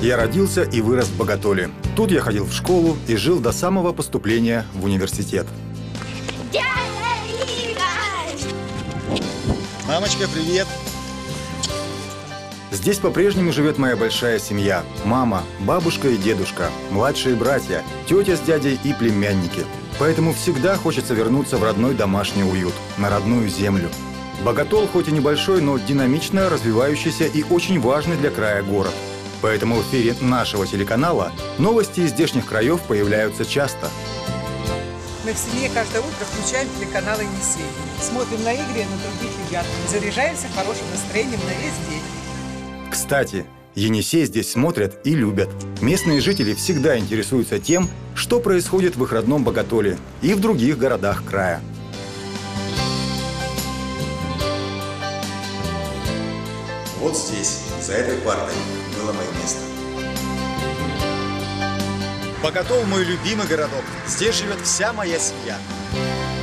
Я родился и вырос в Боготоле. Тут я ходил в школу и жил до самого поступления в университет. Мамочка, привет! Здесь по-прежнему живет моя большая семья. Мама, бабушка и дедушка, младшие братья, тетя с дядей и племянники. Поэтому всегда хочется вернуться в родной домашний уют, на родную землю. Боготол хоть и небольшой, но динамично развивающийся и очень важный для края город. Поэтому в эфире нашего телеканала новости из здешних краев появляются часто. Мы в семье каждое утро включаем телеканал «Енисей». Смотрим на игры и на других ребят. Заряжаемся хорошим настроением на весь день. Кстати, Енисей здесь смотрят и любят. Местные жители всегда интересуются тем, что происходит в их родном Боготоле и в других городах края. Вот здесь, за этой партой, было мое место. Боготол – мой любимый городок. Здесь живет вся моя семья.